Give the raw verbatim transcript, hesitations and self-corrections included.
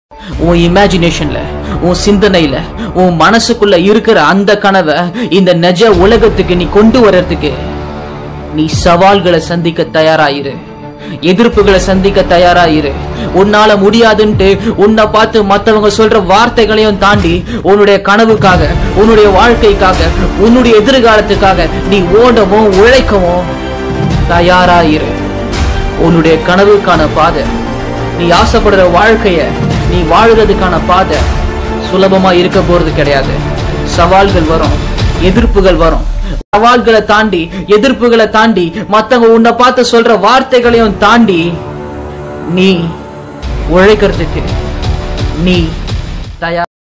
உன் இமேஜினேஷன்ல, உன் சிந்தனையில, உன் மனசுக்குள்ள இருக்கிற அந்த கனவை இந்த நிஜ உலகத்துக்கு நீ கொண்டு வர்றதுக்கு நீ சவால்களை சந்திக்க தயாராயிரு, எதிர்ப்புகளை சந்திக்க தயாராயிரு. உன்னால முடியாதுன்ட்டு உன்னை பார்த்து மத்தவங்க சொல்ற வார்த்தைகளையும் தாண்டி உன்னுடைய கனவுக்காக, உன்னுடைய வாழ்க்கைக்காக, உன்னுடைய எதிர்காலத்துக்காக நீ ஓடவும் உழைக்கவும் தயாராயிரு. உன்னுடைய கனவுக்கான பாதை, நீ ஆசைப்படுற வாழ்க்கைய நீ வாழ்றதுக்கான பாதை சுலபமா இருக்க போறது கிடையாது. சவால்கள் வரும், எதிர்ப்புகள் வரும். சவால்களை தாண்டி, எதிர்ப்புகளை தாண்டி, மத்தவங்க உன்னை பார்த்து சொல்ற வார்த்தைகளையும் தாண்டி நீ உழைக்கிறதுக்கு, நீ